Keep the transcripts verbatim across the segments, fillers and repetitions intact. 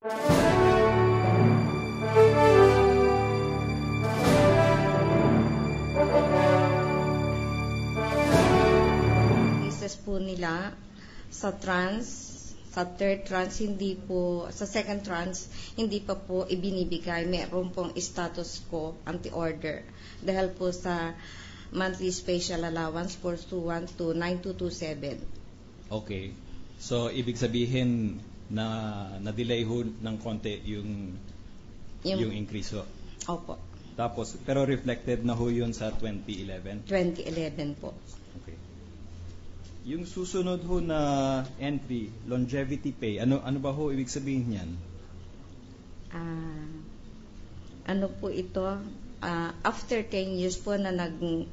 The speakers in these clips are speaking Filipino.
Cases po nila sa trans, sa third trans, hindi po, sa second trans, hindi pa po ibinibigay. Meron pong status quo, anti-order. Dahil po sa monthly special allowance pursuant to nine two two seven. Okay. So, ibig sabihin na na-delay ho ng konti yung, yung, yung increase ho. Opo. Tapos, pero reflected na ho yun sa twenty eleven? twenty eleven po. Okay. Yung susunod ho na entry, longevity pay, ano ano ba ho ibig sabihin niyan? Ah, ano po ito? Ah, after ten years po na nag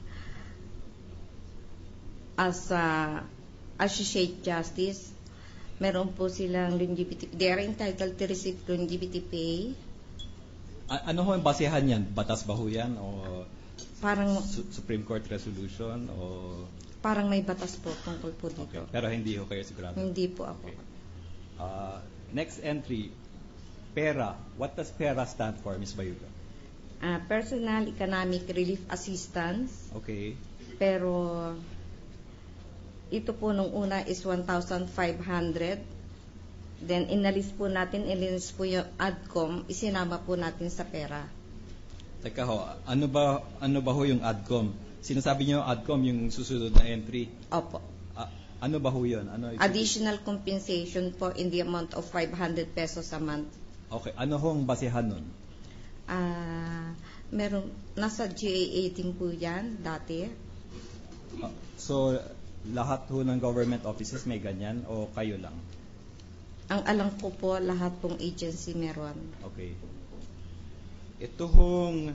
as a associate justice, meron po silang longevity. They are entitled to receive longevity pay. A- ano ho ang basehan yan? Batas ba ho yan? O Parang Su- Supreme Court resolution? O parang may batas po tungkol po dito. okay. Pero hindi ho kayo sigurado? Hindi po ako. Okay. Uh, next entry, PERA. What does PERA stand for, Miz Bayuga? Ah, personal economic relief assistance. Okay. Pero ito po nung una is one thousand five hundred. Then inalis po natin, inalis po yung ADCOM, isinama po natin sa PERA. Teka ho, ano ba ano ba ho yung ADCOM? Sinasabi niyo ADCOM yung susunod na entry. Opo. Ah, ano ba ho yun? Ano ito? Additional compensation po in the amount of five hundred pesos a month. Okay, ano ho ang basehan nun? Ah, meron nasa G A A din po 'yan dati. Ah, so lahat ho ng government offices may ganyan o kayo lang? Ang alam ko po lahat pong agency meron. Okay. Ito hong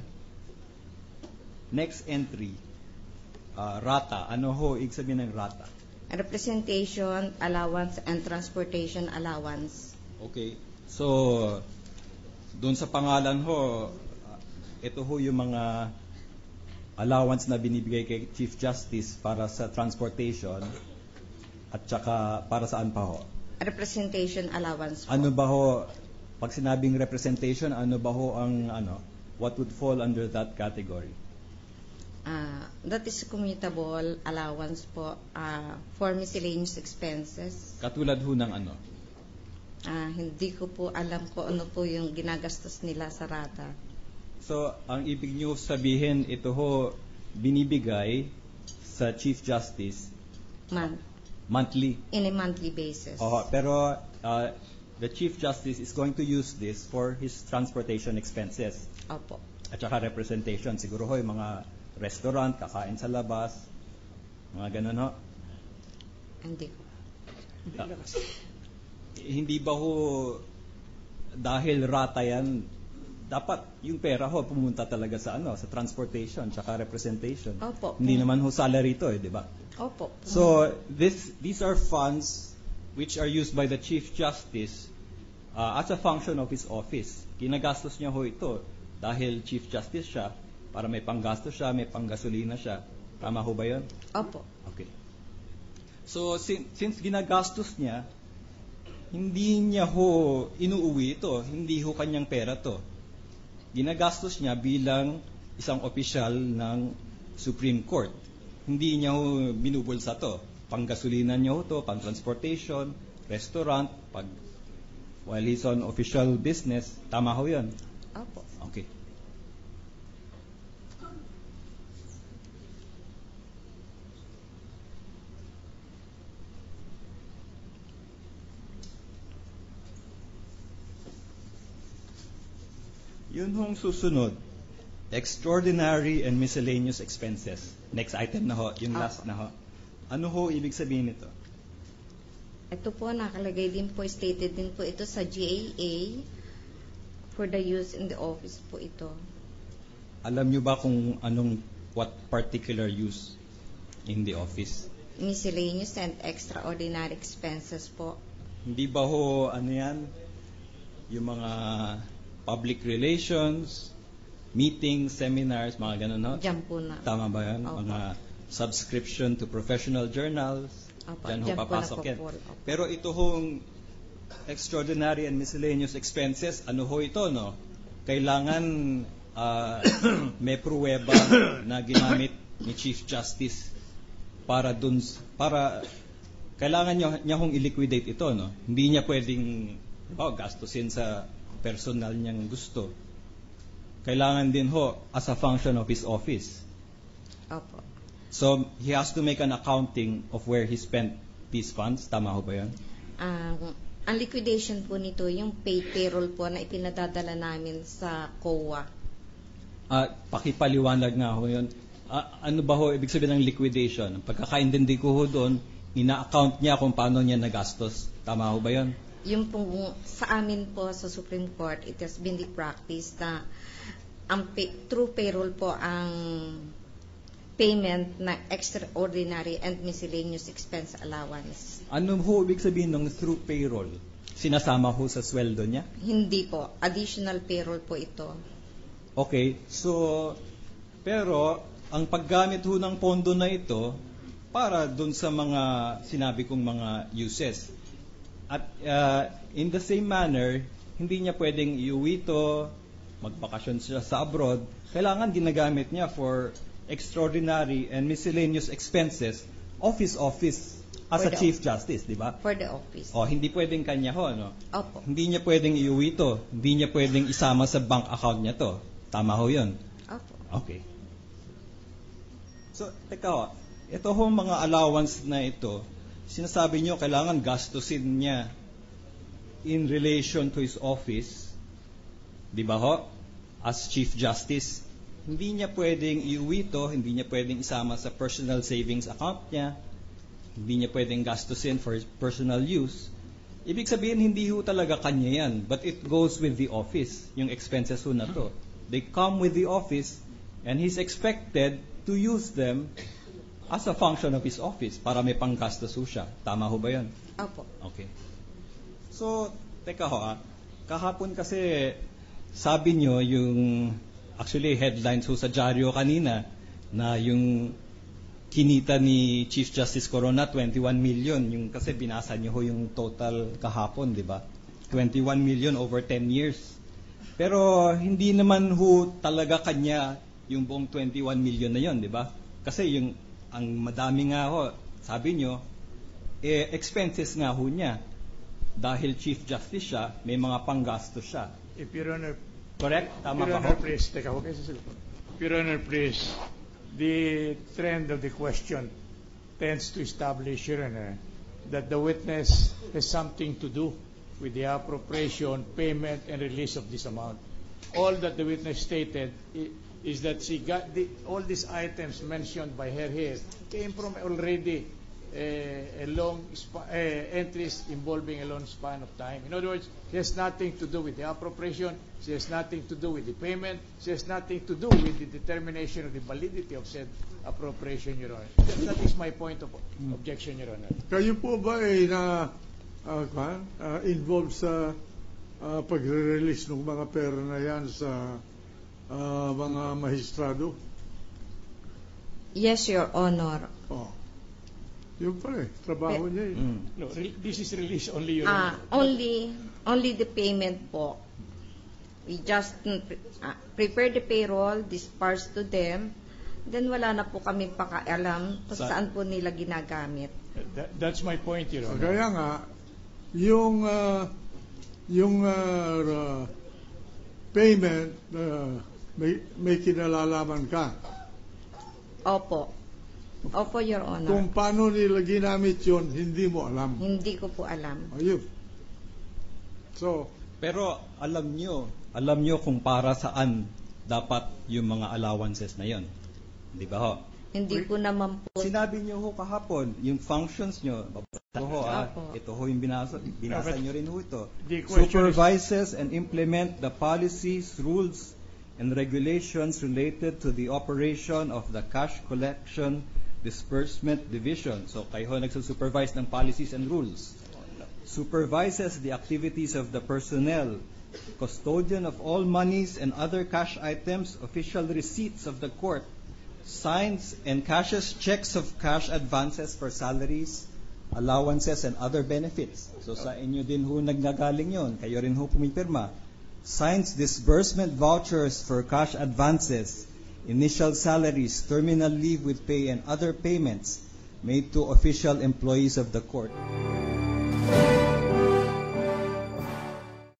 next entry, uh, rata. Ano ho ibig sabihin ng rata? Representation allowance and transportation allowance. Okay. So doon sa pangalan ho, uh, ito ho yung mga allowance na binibigay kay Chief Justice para sa transportation at saka para saan pa ho? Representation allowance po. Ano ba ho, pag sinabing representation, ano ba ho ang, ano, what would fall under that category? Ah, that is commutable allowance po ah, for miscellaneous expenses. Katulad ho ng ano? Ah, hindi ko po alam ko ano po yung ginagastos nila sa rata. So, ang ibig nyo sabihin, ito ho, binibigay sa Chief Justice Month, monthly. in a monthly basis. Oh, pero uh, the Chief Justice is going to use this for his transportation expenses. Opo. At saka representation. Siguro ho, yung mga restaurant, kakain sa labas, mga ganun ho. Hindi ko. Ah, hindi ba ho, dahil rata yan, dapat yung pera ho pumunta talaga sa ano, sa transportation, tsaka representation. Opo. Hindi naman ho salary to eh, di ba? Opo. So this these are funds which are used by the Chief Justice uh, as a function of his office. Ginagastos niya ho ito dahil Chief Justice siya, para may panggastos siya, may panggasolina siya. Tama ho ba yun? Opo. Okay. So since, since ginagastos niya, hindi niya ho inuuwi ito, hindi ho kanyang pera to. Ginagastos niya bilang isang opisyal ng Supreme Court. Hindi niya ho binubulsa to. Panggasolina niya ho to, pang transportation, restaurant, pag while he's on official business. Tama ho yun? Opo. Okay. Yun hong susunod, extraordinary and miscellaneous expenses. Next item na ho, yung last na ho. Ano ho ibig sabihin nito? Ito po, nakalagay din po, stated din po ito sa G A A for the use in the office po ito. Alam nyo ba kung anong, what particular use in the office? Miscellaneous and extraordinary expenses po. Hindi ba ho, ano yan, yung mga public relations, meetings, seminars, mga ganun ho? Diyan po na. Tama ba yan? Opo. Mga subscription to professional journals, Opo, dyan ho dyan po papasok yan. napupul. Opo. Pero ito hong extraordinary and miscellaneous expenses, ano ho ito, no? Kailangan ah, may pruweba na ginamit ni Chief Justice para dun, s- para, kailangan niya, niya hong i-liquidate ito, no? Hindi niya pwedeng, oh, gastusin sa personal niyang gusto. Kailangan din ho, as a function of his office. Opo. So, he has to make an accounting of where he spent these funds. Tama ho ba yun? Ang ang liquidation po nito, yung paid payroll po na ipinadadala namin sa C O A. Ah, pakipaliwanag nga ho yun. Ah, ano ba ho ibig sabihin ng liquidation? Ang pagkakaintindi ko ho doon, ina-account niya kung paano niya nagastos. Tama ho ba yun? Yung pong sa amin po sa Supreme Court, it has been the practice na ang pay, through payroll po ang payment na extraordinary and miscellaneous expense allowance. Ano ho ibig sabihin ng through payroll? Sinasama ho sa sweldo niya? Hindi po. Additional payroll po ito. Okay, so, pero, ang paggamit ho ng pondo na ito, para dun sa mga sinabi kong mga uses. At uh, in the same manner, hindi niya pwedeng iuwi ito, magbakasyon siya sa abroad, kailangan ginagamit niya for extraordinary and miscellaneous expenses of his office as For a the Chief office. Justice, di ba? For the office. O, hindi pwedeng kanya ho, no? Opo. Hindi niya pwedeng iuwi ito, hindi niya pwedeng isama sa bank account niya to. Tama ho yun? Opo. Okay. So, teka ho, ito ho mga allowance na ito, sinasabi niyo kailangan gastusin niya in relation to his office, di ba ho? As Chief Justice, hindi niya pwedeng iuwi ito, hindi niya pwedeng isama sa personal savings account niya, hindi niya pwedeng gastusin for his personal use. Ibig sabihin, hindi ho talaga kanya yan, but it goes with the office, yung expenses ho na to. They come with the office, and he's expected to use them as a function of his office para may panggastos ho siya. Tama ho ba yun? Opo. Okay. So, teka ho ah, kahapon kasi sabi nyo yung, actually headlines ho sa dyaryo kanina, na yung kinita ni Chief Justice Corona, twenty-one million, yung kasi binasa nyo ho yung total kahapon, di ba? twenty-one million over ten years. Pero hindi naman ho talaga kanya yung buong twenty-one million na yon, di ba? Kasi yung ang madami nga ho, sabi nyo, eh, expenses nga ho niya. Dahil Chief Justice siya, may mga panggastos siya. If Your Honor, Correct? Tama Your ba Honor, ho? please, teka, huwag kayo sasagot. Your Honor, please, the trend of the question tends to establish, Your Honor, that the witness has something to do with the appropriation, payment, and release of this amount. All that the witness stated i- is that she got the, all these items mentioned by her here came from already uh, a long spa, uh, entries involving a long span of time. In other words, she has nothing to do with the appropriation, she has nothing to do with the payment, she has nothing to do with the determination of the validity of said appropriation, Your Honor. That, that is my point of objection, Your Honor. Kayo po ba ay na uh, kwan, uh, involved sa uh, pagre-release ng mga pera na yan sa uh, mga mahistrado? Yes, Your Honor. Oh. Yun pala eh, trabaho niya eh. Mm. No, re- this is release only, Your Ah, Honor. only only the payment po. We just mm, pre- ah, prepare the payroll, disperse to them, then wala na po kami pakialam kung Sa- saan po nila ginagamit. That, that's my point, Your So, Honor. kaya nga, yung uh, yung uh, uh, payment, uh, may, may kinalalaman ka. Opo. Opo, Your Honor. Kung paano nila ginamit yun, hindi mo alam. Hindi ko po alam. Ayun. So, Pero alam nyo, alam nyo kung para saan dapat yung mga allowances na yon. Di ba ho? Hindi ko naman po. Sinabi nyo ho kahapon, yung functions nyo, babasa ho ah, Opo. ito ho yung binasa, binasa But nyo rin ho ito. the question is- Supervises and implement the policies, rules, and regulations related to the operation of the cash collection disbursement division. So kayo ho nagsusupervise ng policies and rules. Supervises the activities of the personnel, custodian of all monies and other cash items, official receipts of the court, signs and cashes checks of cash advances for salaries, allowances and other benefits. So sa inyo din ho nagnagaling yon, kayo rin ho pumipirma. Signs disbursement vouchers for cash advances, initial salaries, terminal leave with pay, and other payments made to official employees of the court.